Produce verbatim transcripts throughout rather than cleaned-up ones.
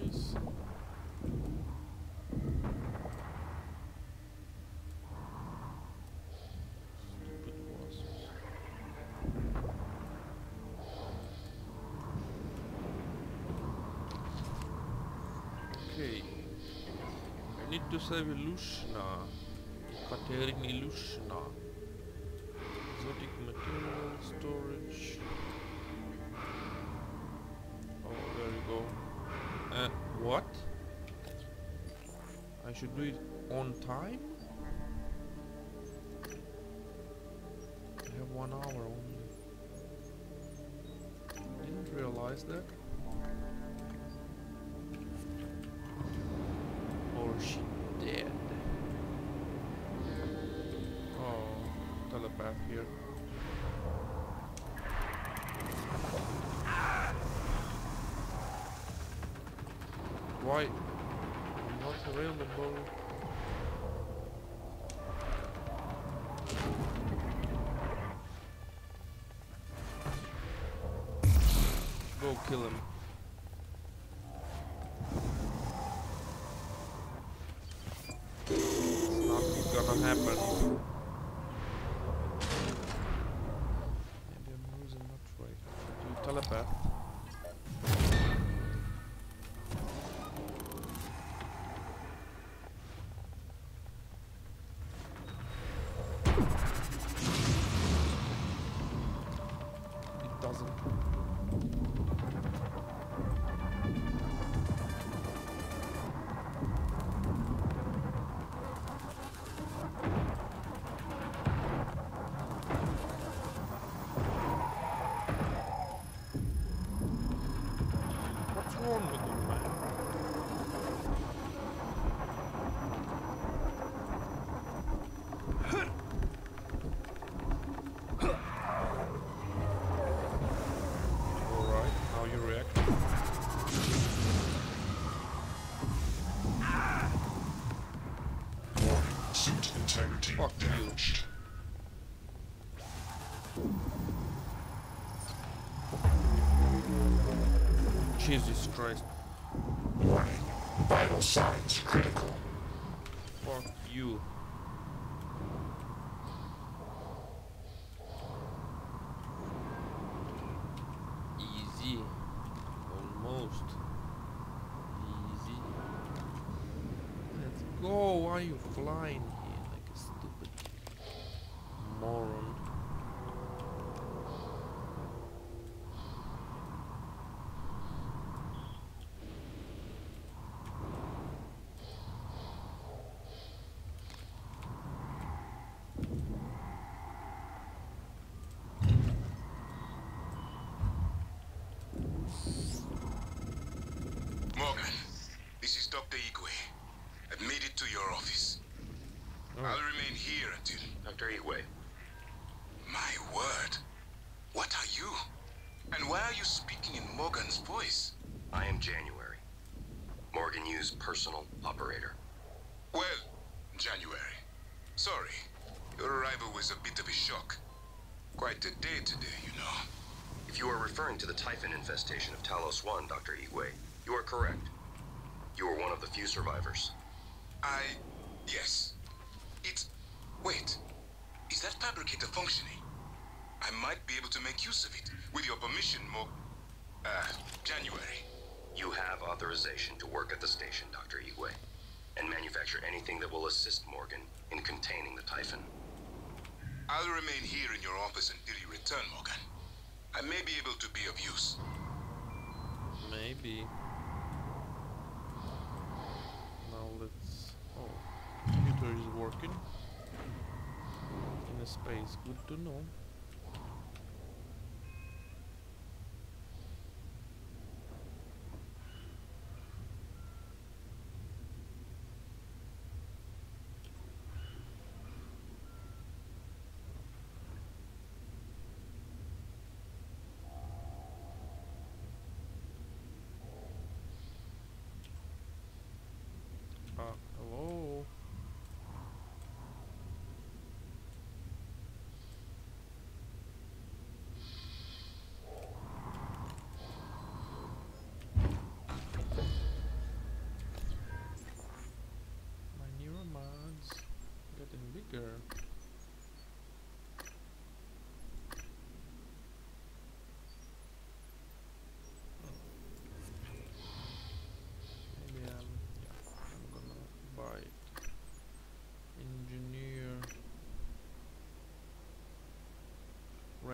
nice. Stupid wasps. Okay. I need to save Illusiona. Katerin Illusiona. Exotic material storage. Oh, there you go. Uh, what? I should do it on time? I have one hour only. Didn't realize that. Or is she dead? Oh, telepath here. Why? I'm not available. Go kill him. It's not gonna happen. Maybe I'm using that right. Should do telepath. It doesn't. What's wrong with you, man? Alright, how you react? Suit integrity Fuck you. damaged. Jesus Christ. Warning. Vital signs critical. Fuck you. Easy. Almost. Easy. Let's go. Why are you flying here like a stupid moron? Morgan, this is Doctor Igwe. I've made it to your office. Oh. I'll remain here until... Doctor Igwe. My word. What are you? And why are you speaking in Morgan's voice? I am January. Morgan Yu's personal operator. Well, January. Sorry. Your arrival was a bit of a shock. Quite a day today, you know. If you are referring to the Typhon infestation of Talos one, Doctor Igwe, you are correct. You are one of the few survivors. I... yes. It's... wait. Is that fabricator functioning? I might be able to make use of it. With your permission, Mo... Uh, January. You have authorization to work at the station, Doctor Igwe, and manufacture anything that will assist Morgan in containing the Typhon. I'll remain here in your office until you return, Morgan. I may be able to be of use. Maybe. Now let's... Oh, computer is working. In a space, good to know. Uh, hello?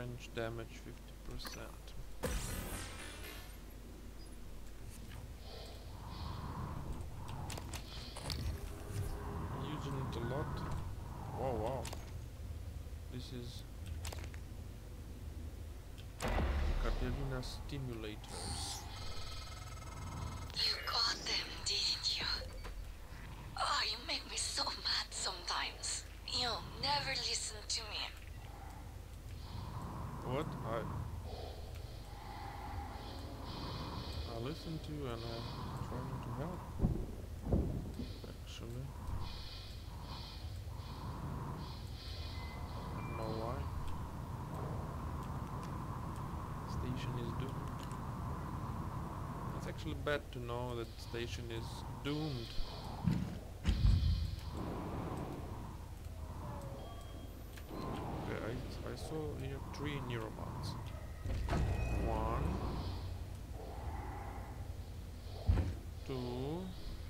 range damage fifty percent. Using it a lot. Oh wow. This is Katerina stimulators. You got them, didn't you? Oh, you make me so mad sometimes. You never listen to me. What? I I listen to you and I'm trying to help. Actually. I don't know why. Station is doomed. It's actually bad to know that the station is doomed. Okay, I, I saw here three neurobots. One, two,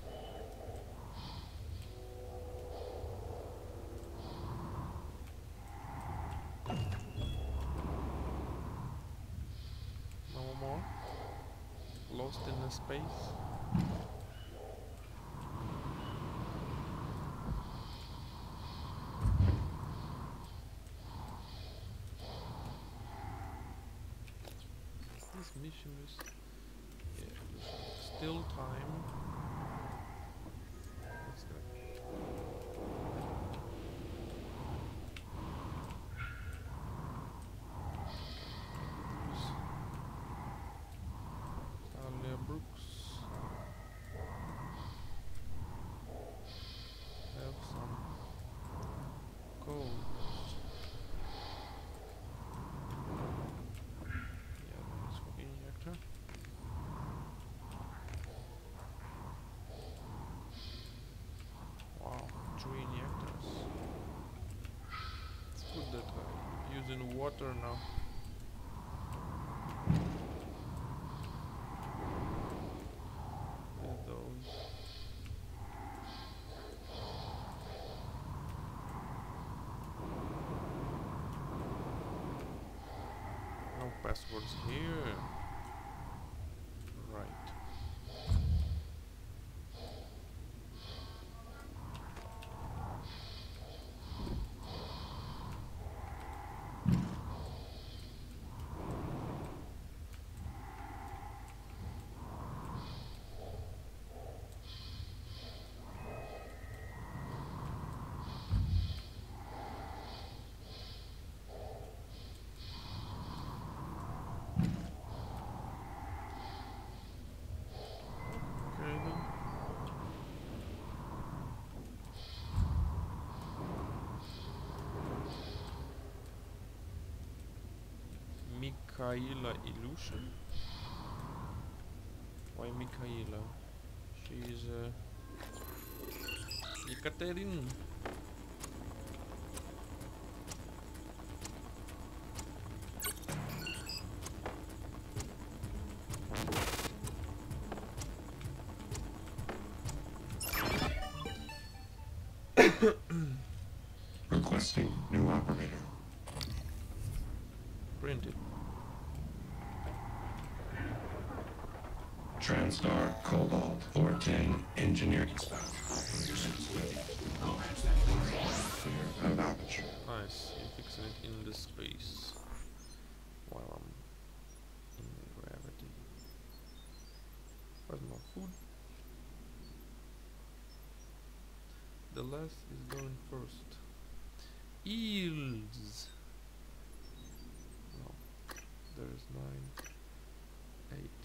no more. Lost in the space. This mission is yeah, still time. What's that? Talia Brooks. Have some codes. Yeah, that is for injector. Wow, three injectors. It's good that I'm using water now. With those. No passwords here. Right. Okay then. Mikhaila Illusion. Why Mikhaila? She's uh, Yekaterin. Requesting new operator. Printed. Transtar Cobalt fourteen Engineering Spec. Clear of aperture. Nice. You're fixing it in the space while I'm in gravity. Where's my food? The last is going first. Eels. No, there is nine, eight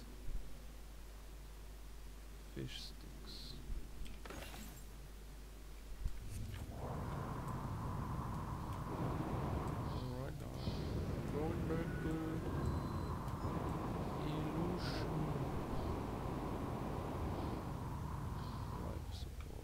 fish sticks. Alright, now I'm going back to Illusion. Life support.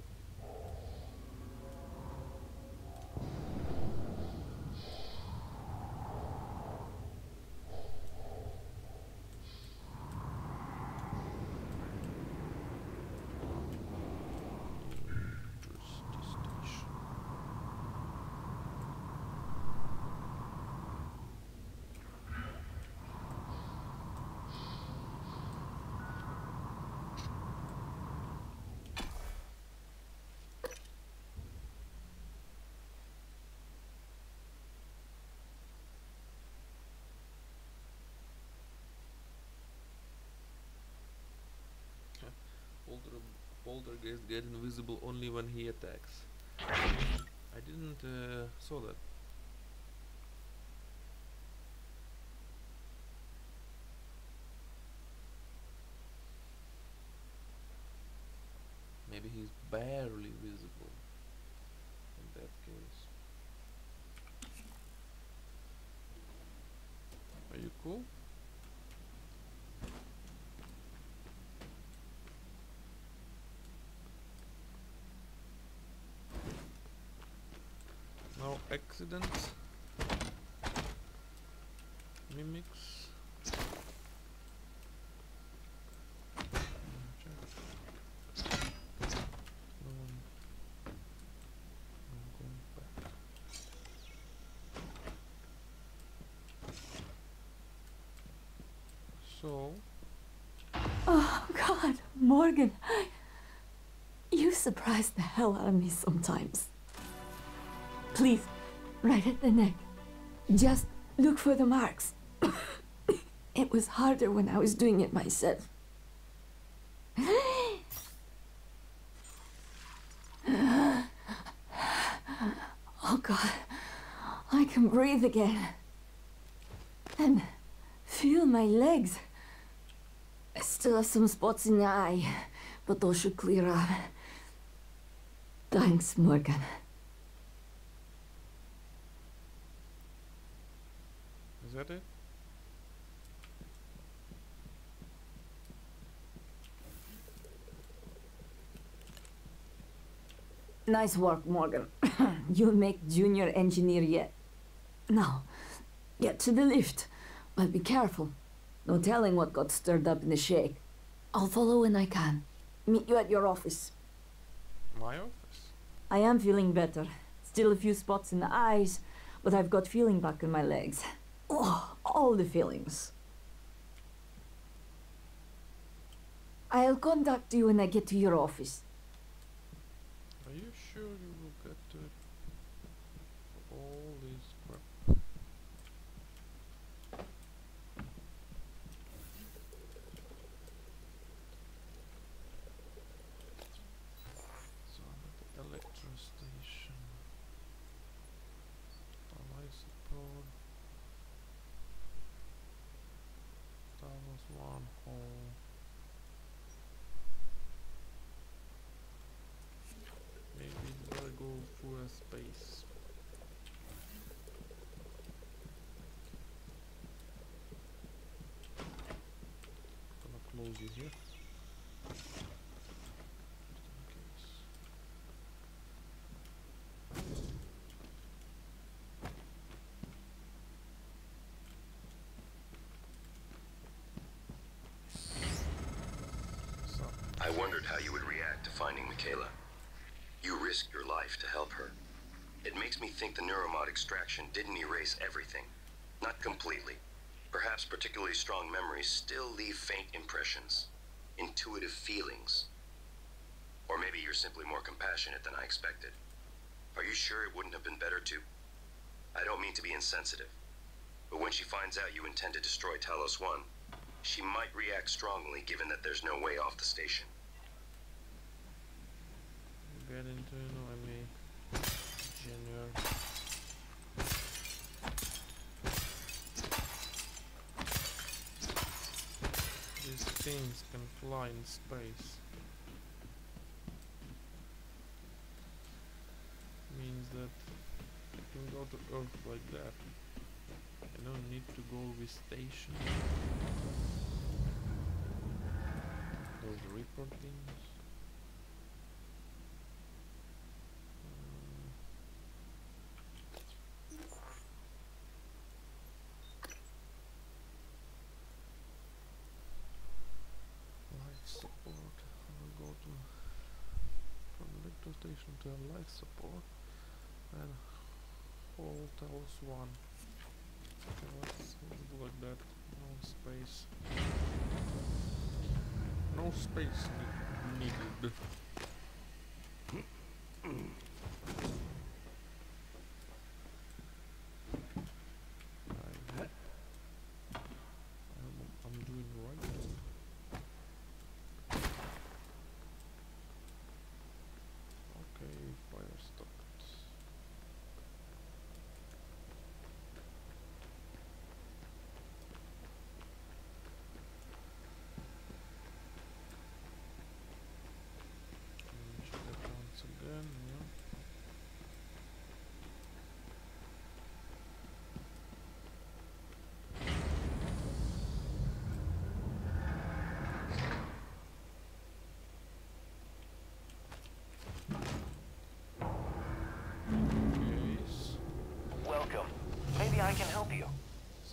poltergeist get invisible only when he attacks? I didn't uh, saw that. Maybe he's barely visible in that case. Are you cool? No accidents. Mimics. No one. I'm going back. So. Oh, God, Morgan. You surprise the hell out of me sometimes. Please, right at the neck. Just look for the marks. It was harder when I was doing it myself. Oh, God. I can breathe again. And feel my legs. I still have some spots in the eye, but those should clear up. Thanks, Morgan. Is that it? Nice work, Morgan. You'll make junior engineer yet. Now, get to the lift. But be careful. No telling what got stirred up in the shake. I'll follow when I can. Meet you at your office. My office? I am feeling better. Still a few spots in the eyes, but I've got feeling back in my legs. Oh, all the feelings. I'll contact you when I get to your office. Are you sure you will get to it? All this crap. So I'm at the electro station. Life support. That was one hole. Maybe we better go through a space. Gonna close you here. Just in case. So, I wondered how you would react to finding Michaela. You risked your life to help her. It makes me think the neuromod extraction didn't erase everything. Not completely. Perhaps particularly strong memories still leave faint impressions. Intuitive feelings. Or maybe you're simply more compassionate than I expected. Are you sure it wouldn't have been better to... I don't mean to be insensitive, but when she finds out you intend to destroy Talos One, she might react strongly given that there's no way off the station. get into no, I may January. These things can fly in space. Means that I can go to Earth like that. I don't need to go with station. Those Reaper things. Life support. I will go to from electro station to a life support and hold Talos One. Okay, let's, let's do like that. No space. No space ne needed. I, I'm, I'm doing right.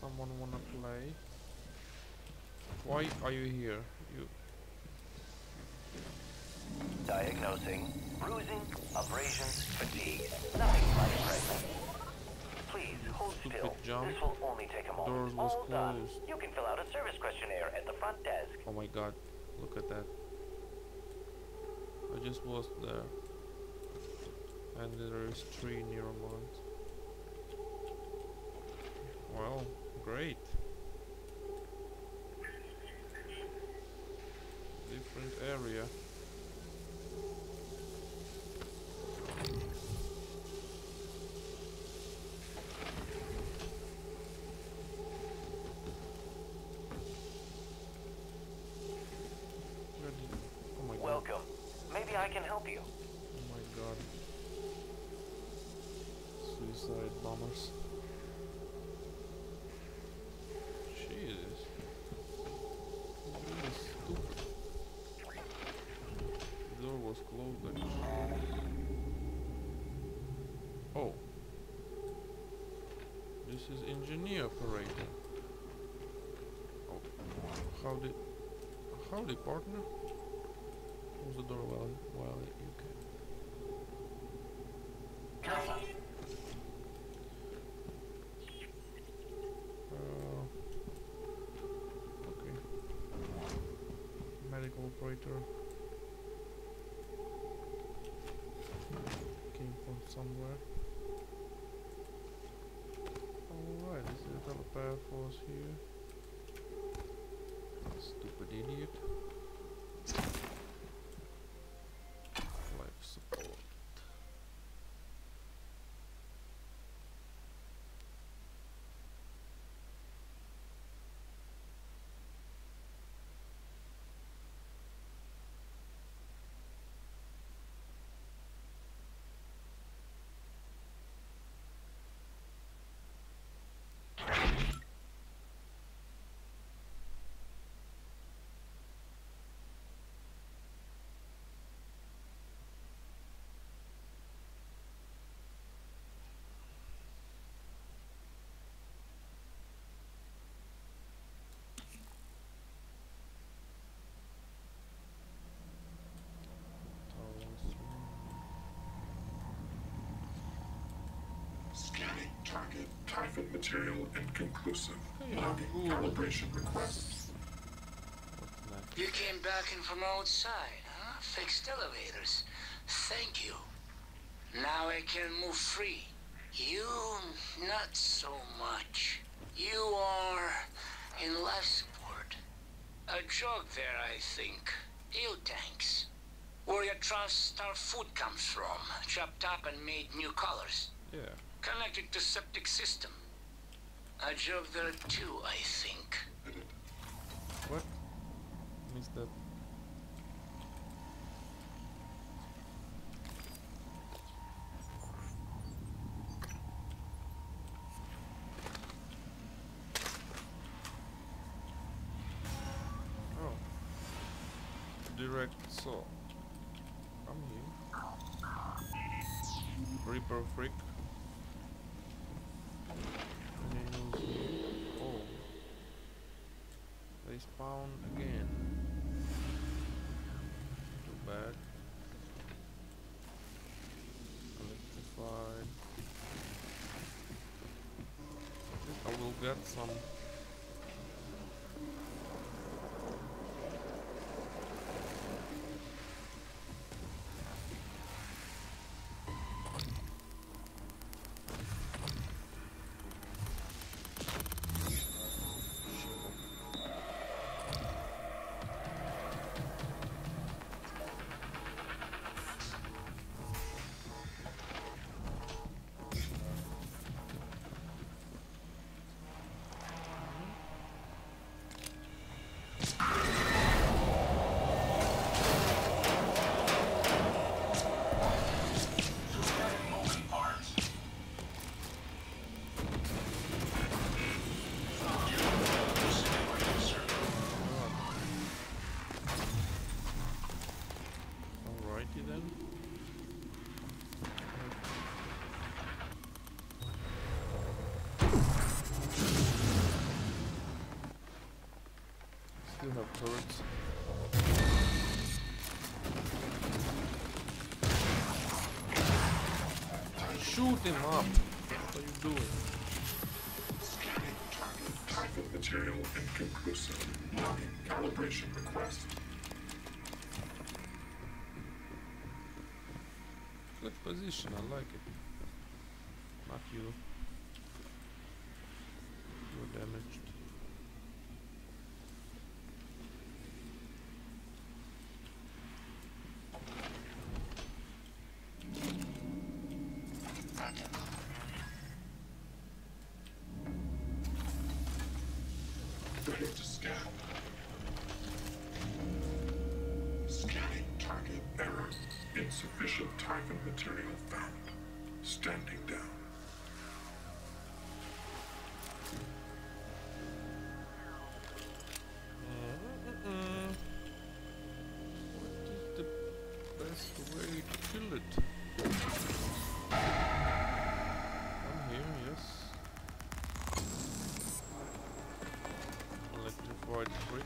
someone wanna play? Why are you here? You Diagnosing bruising, abrasions, fatigue. Nothing life-threatening. Please hold Stupid still. jump. This will only take a moment. Doors was All done. closed. You can fill out a service questionnaire at the front desk. Oh my god, look at that. I just was there. And there is three Neuromods. Well, great. Different area. Where did- Oh my god. Welcome. Maybe I can help you. Oh my god. Suicide bombers. Jesus. Really stupid. The door was closed actually. Oh. This is engineer operator. Oh. Howdy. Howdy, partner. Close the door while, while you can. Careful. Uh, okay. Medical operator. Came from somewhere. Alright, this is the telepath was here. Stupid idiot. Life support. Scanning target. Typhon material inconclusive. Hey, Logging cool. calibration requests. What's next? You came back in from outside, huh? Fixed elevators. Thank you. Now I can move free. You, not so much. You are in life support. A joke there, I think. You tanks. Where your trust our food comes from. Chopped up and made new colors. Yeah. Connected to septic system. A job there too, I think. Edit. What? Missed that. Oh. Direct saw. I'm here. Reaper freak. Nails here. Oh. They spawn again. Too bad. Electrified. I will get some. Alrighty then. of turrets. Shoot him up! What are you doing? Typhon material inconclusive. Logging calibration request. Good position, I like it. Not you. You're damaged. Ready to scan. Scanning target error. Insufficient Typhon material found. Standing down. Mm-mm. What is the best way to kill it? I'm here, yes. Electrified brick.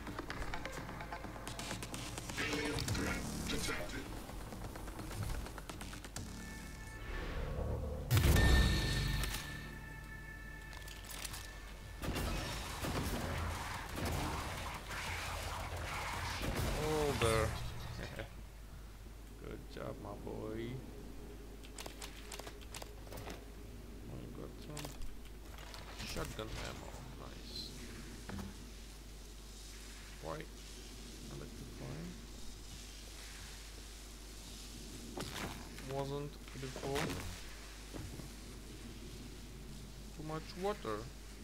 Alien threat detected. Oh, there. Good job, my boy. I got some shotgun ammo. Nice. White. Electrifying. Wasn't before. Too much water.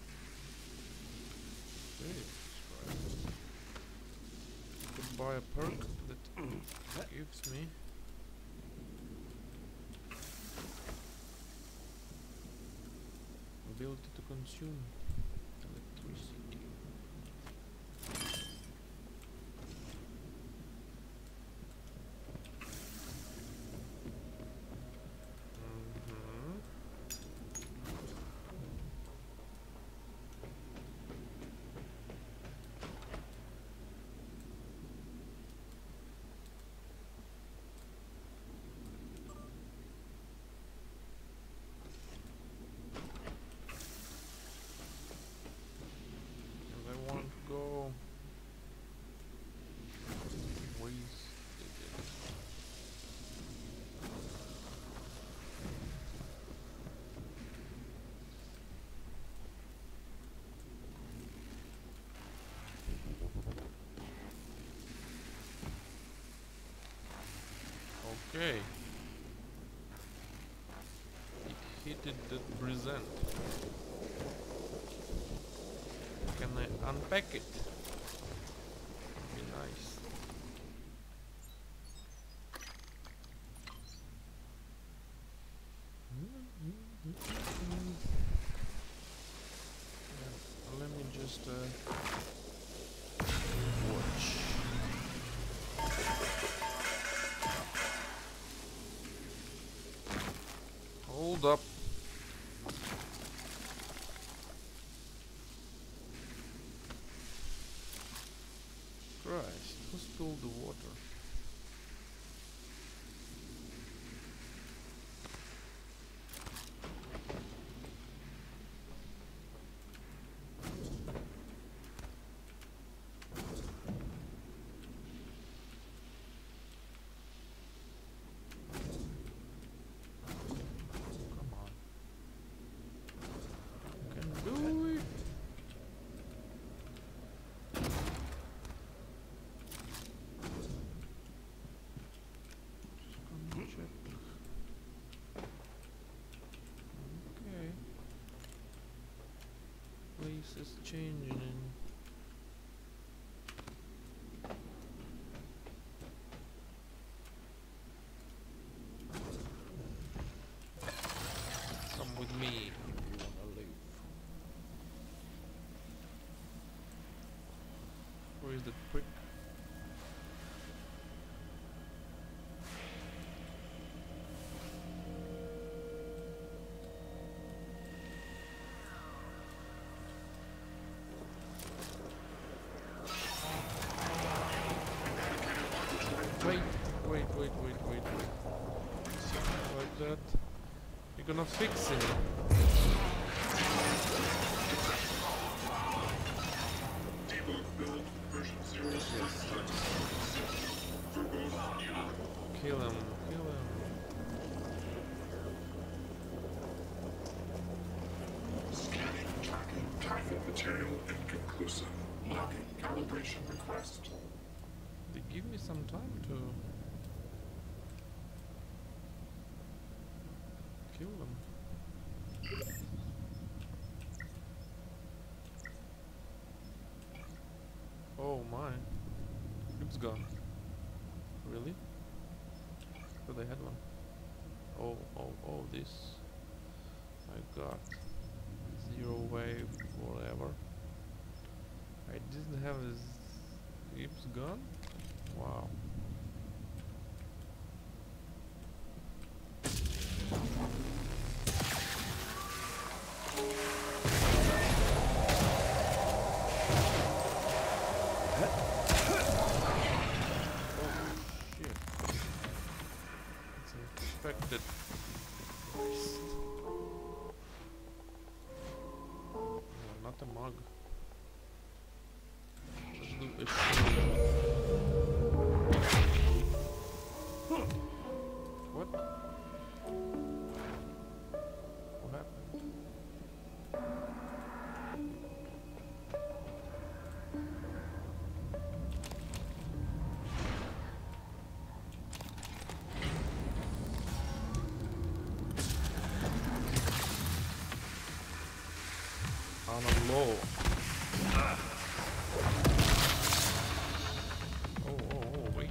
Jesus Christ. Could buy a perk that gives me ability to consume electricity. Mhm. And I want to go wasted it. Okay. It hit the present. Can I unpack it? Be nice. Yeah, let me just uh, watch. Hold up. Christ, who spilled the water? Come on. Can do it. Just gonna check. Okay. Place is changing. Come with me if you wanna live. Where is the brick? wait, wait, wait, wait. Like that. You're gonna fix it. Kill him, kill him. Scanning, tracking, target material inconclusive. Lacking calibration request. They give me some time to kill them. Oh my. It's gone. Really? But I had one. Oh, oh, oh, this. I got zero wave forever. I didn't have his Gibbs gun? Wow. Expected. No, not a mug. Let's do a What? What happened? On a low. Oh, oh, oh, wait.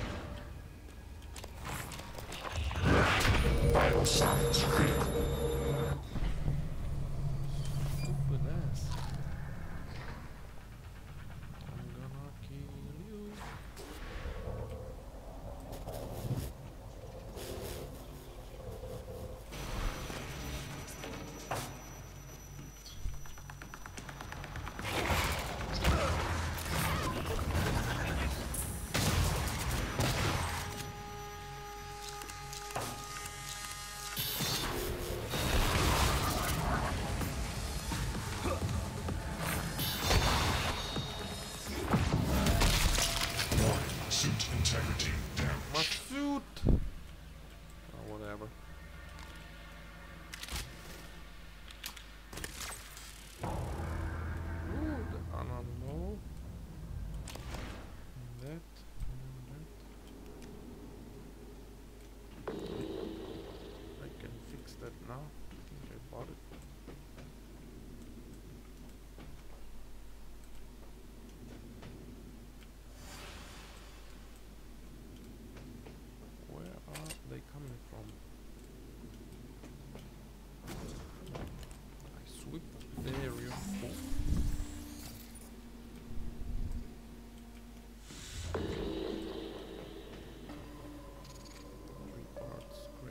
Vital signs critical. Stupid ass. I'm gonna kill you. Suit integrity My damaged. suit! Oh, whatever. Ooh, the animal. That. And that. I can fix that now. I think I bought it. Where are they coming from? I sweep the area. Oh. Three parts, great.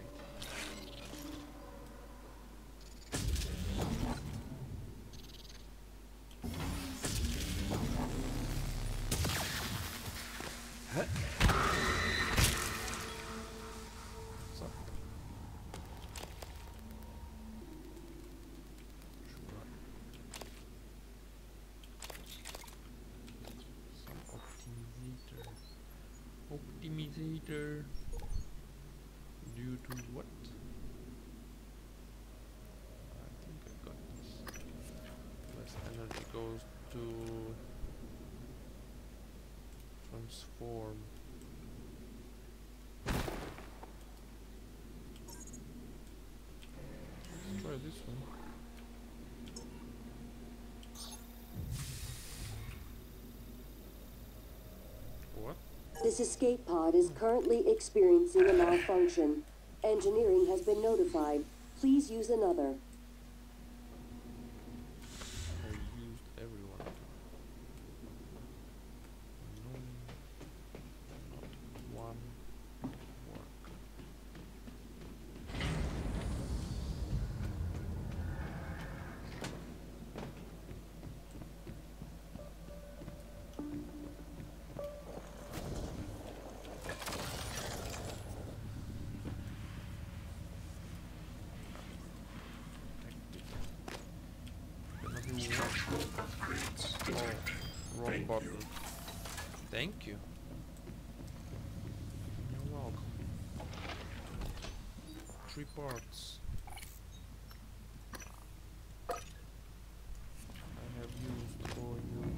What's up? Sure. Some optimizator. Optimizator. Due to what? I think I got this. Less energy goes to transform. Let's try this one. What? This escape pod is currently experiencing a malfunction. Engineering has been notified. Please use another. I used everyone. No, not one work. button. Thank you. You're welcome. Three parts. I have used for you.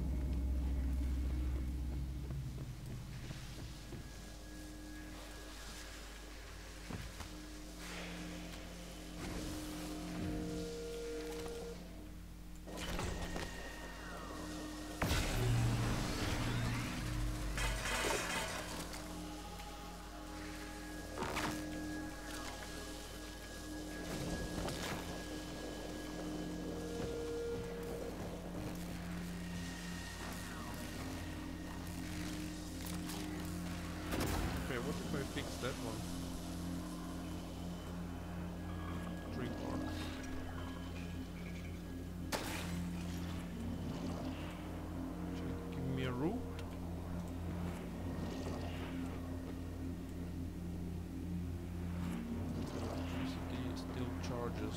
What if I fix that one? Three parts. Should it give me a route? Electricity still charges.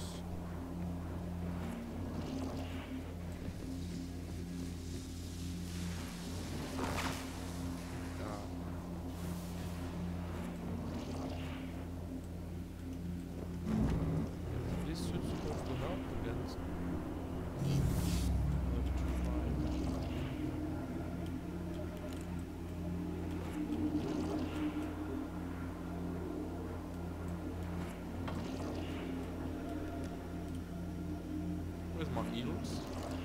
Where's my eels?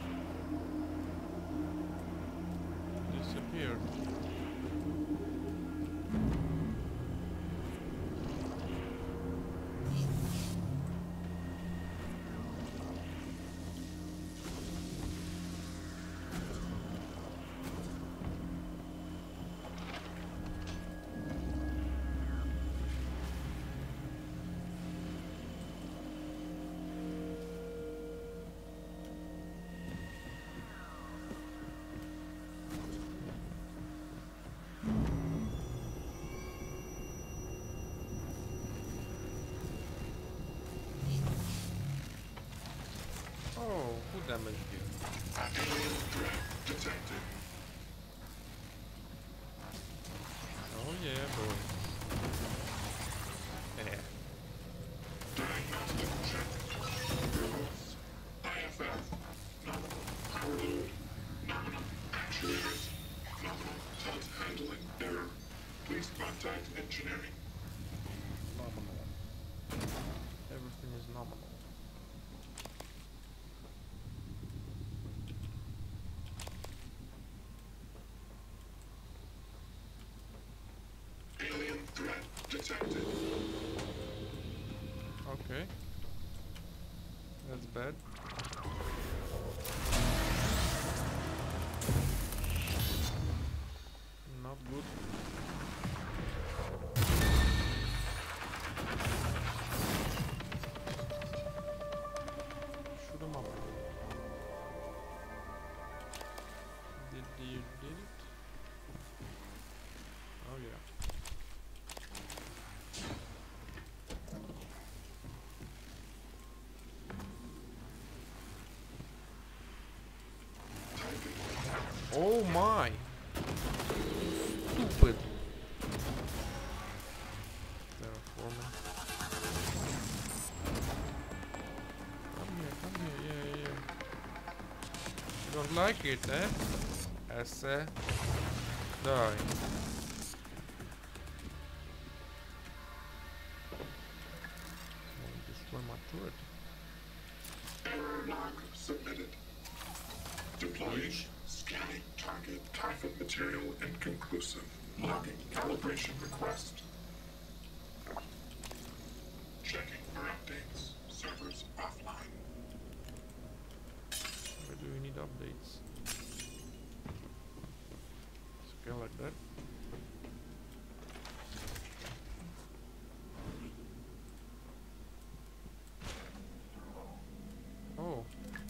Disappeared. Oh, who damaged you? Alien threat detected. Oh yeah, boy. Yeah. Diagnostic check. Rules. I F F. Nominal power load. Nominal actuators. Nominal tilt handling error. Please contact engineering. Nominal. Everything is nominal. Alien threat detected. Okay. That's bad. Not good. Shoot 'em up. Did you did it? Oh yeah. Oh my! Stupid! Terraforming. Come here, come here, yeah, yeah, yeah. You don't like it, eh? Esse. Die. Won't destroy my turret. Error log submitted. Deploying. Scanning target Typhon material inconclusive. Logging calibration request. Checking for updates. Servers offline. Where do we need updates? Scale like that. Oh.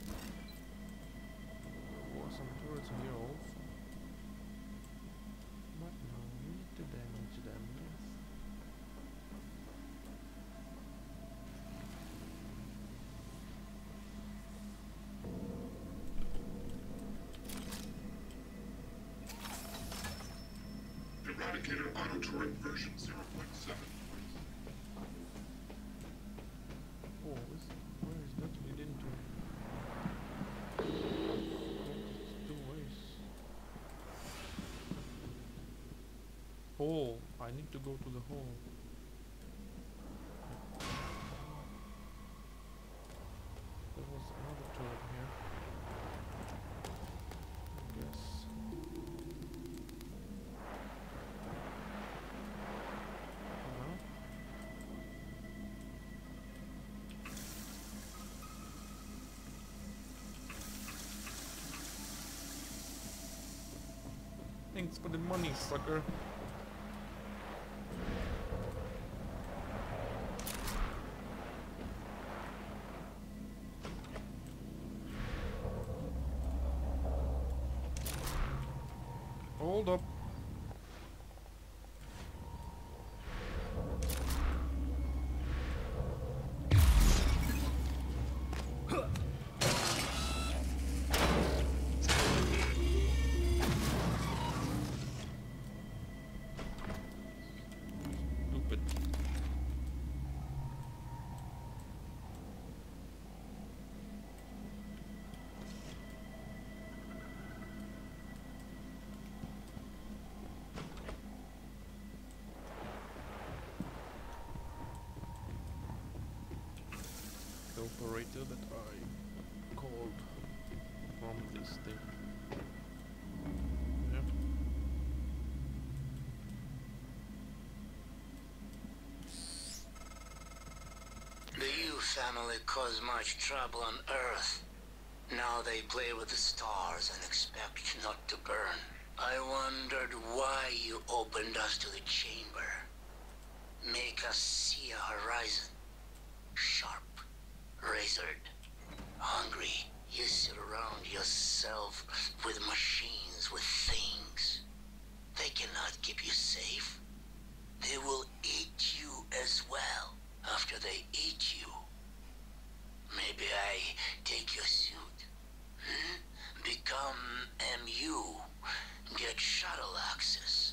There were some turrets here also. But no need to damage them, yes. Fabricator Auto Touring version zero point seven. Oh, is, where is that lead into? Oh, it's two ways. Hole. I need to go to the hole. There was another turret here. I guess. Uh-huh. Thanks for the money, sucker. Hold up. Stupid. The operator that I called from this thing. Yep. The Yu family caused much trouble on Earth. Now they play with the stars and expect not to burn. I wondered why you opened us to the chamber. Make us see a horizon. Sharp. Razored. Hungry. You surround yourself with machines, with things. They cannot keep you safe. They will eat you as well after they eat you. Maybe I take your suit. Hmm? Become M U. Get shuttle access.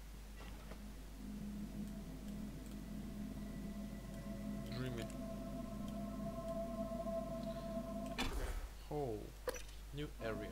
Dreamy. Oh, new area.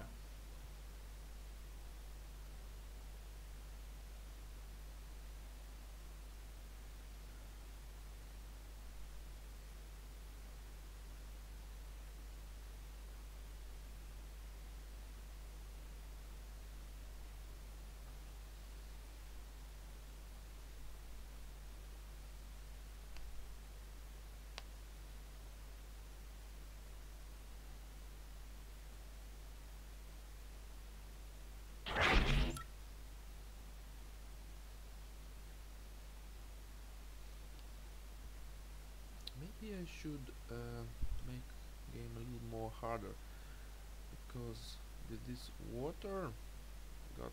Maybe I should uh, make game a little more harder, because with this water got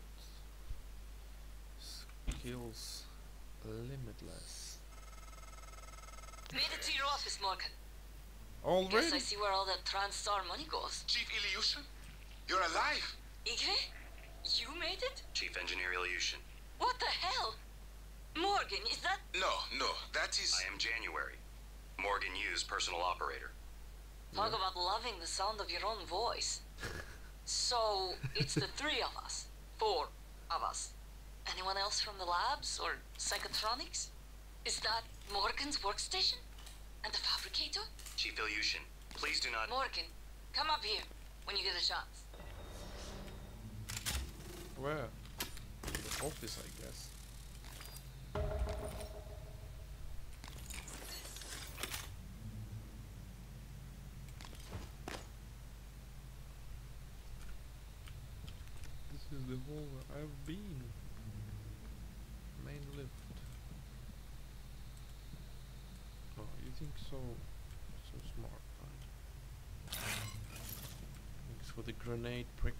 skills limitless. Made it to your office, Morgan. Already? Guess I see where all that TranStar money goes. Chief Ilyushin, you're alive. Igre? You made it? Chief Engineer Ilyushin. What the hell? Morgan, is that... No, no, that is... I am January. Morgan Yu's personal operator. Talk about loving the sound of your own voice. So, it's the three of us. Four of us. Anyone else from the labs or psychotronics? Is that Morgan's workstation? And the fabricator? Chief Ilyushin, please do not... Morgan, come up here when you get a chance. Where? The office, I guess. This is the hole where I've been. Main lift. Oh, you think so? So smart, right? Thanks for the grenade, prick.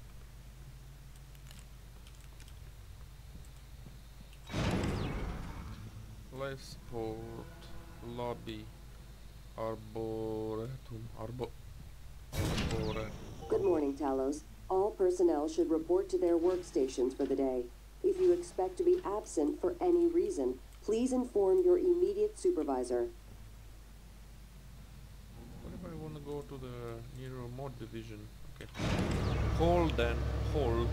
Life support lobby arboretum arbo arbore. Good morning, Talos. All personnel should report to their workstations for the day. If you expect to be absent for any reason, please inform your immediate supervisor. What if I want to go to the Nero mod division? Okay. Hold then. Hold.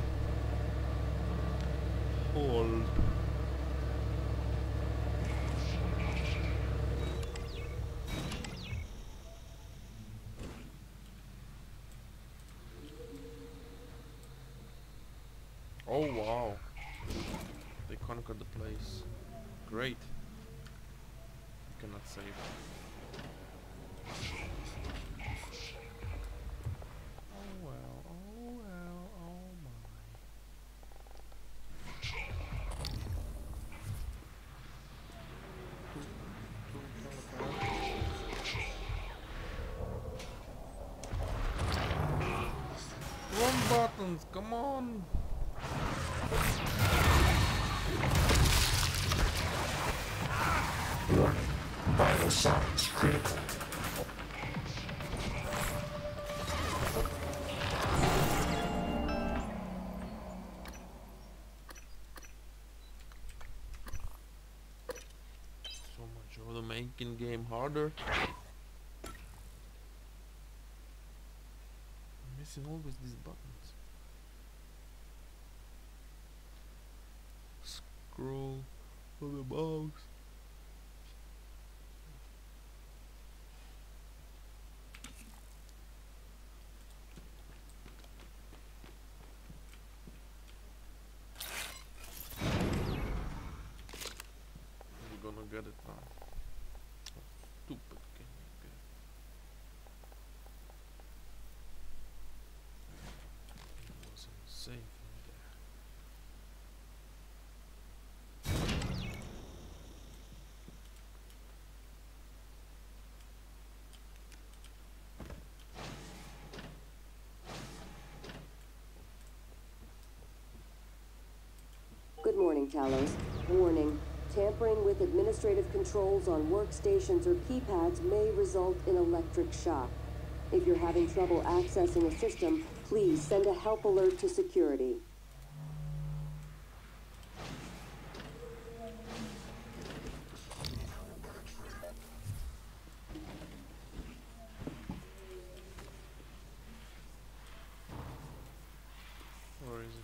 Hold. Oh wow. They conquered the place. Great. You cannot save. Oh well, oh well, oh my. Wrong buttons, come on! Vital signs critical. So much over the making game harder. I'm missing always these buttons. Scroll on the mouse. We're gonna get it now. How stupid can you get? It wasn't safe in there. Good morning, Talos. Warning. Tampering with administrative controls on workstations or keypads may result in electric shock. If you're having trouble accessing a system, please send a help alert to security. Where is it?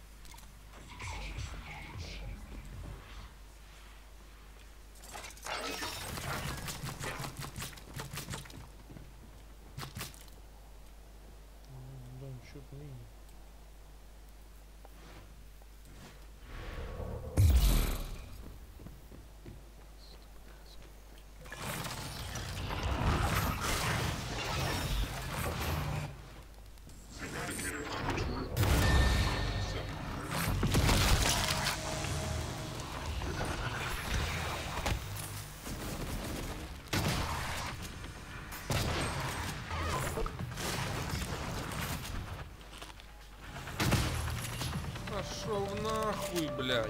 Don't shoot me. Eradicator laboratory. Seven. Пошел нахуй, блядь.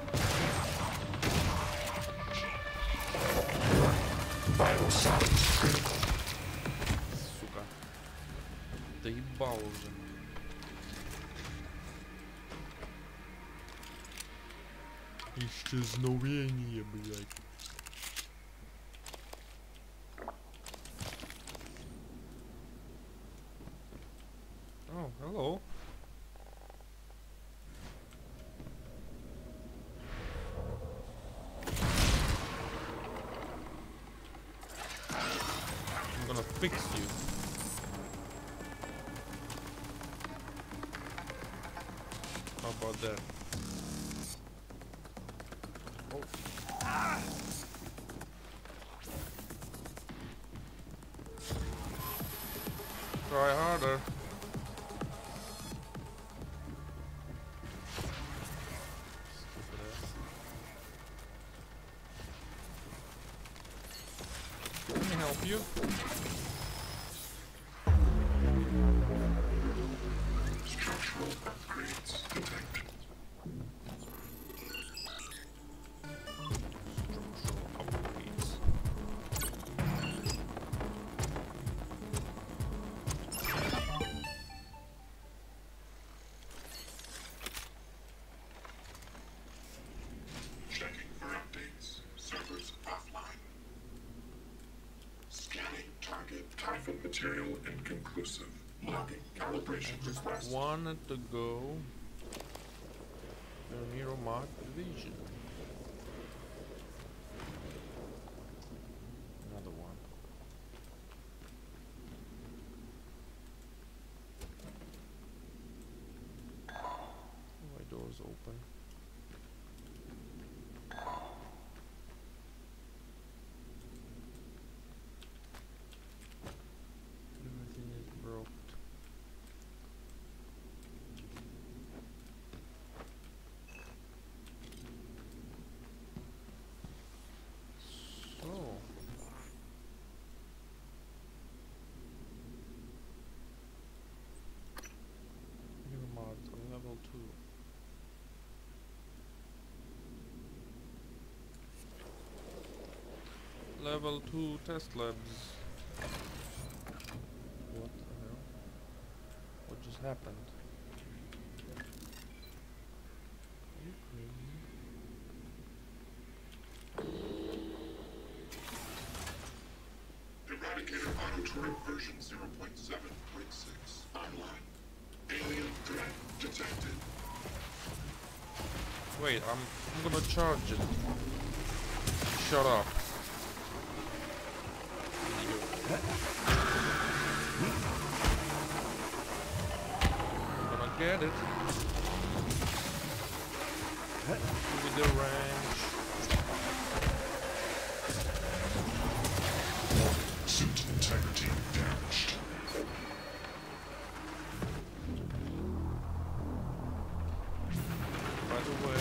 Vital signs critical. Сука. Доебал уже. Исчезновение, блядь. Oh, hello. I'm gonna fix you. How about that? Oh. Try harder. Stupid ass. Let me help you. Structural upgrades detected. Structural upgrades. Typhon material inconclusive. Logging calibration request. Wanted to go to Neuromod Division. Another one. My door's open. Everything is broke. So new mods on level two. Level two test labs. What the hell? What just happened? Are you crazy? Eradicator auto turret version zero point seven point six online. Alien threat detected. Wait, I'm I'm gonna charge it. Shut up. I'm gonna get it. With the range. Suit integrity damaged. By the way,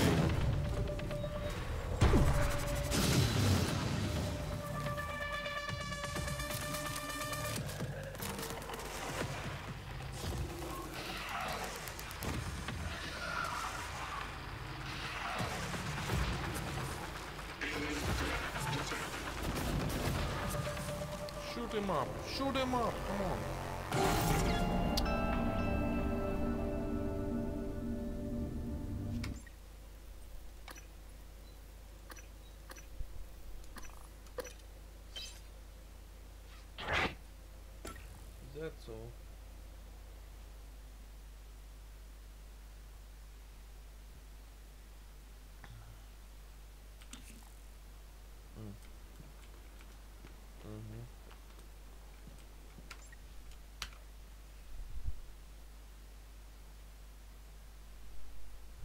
shoot him up, shoot him up, come on. Is that so?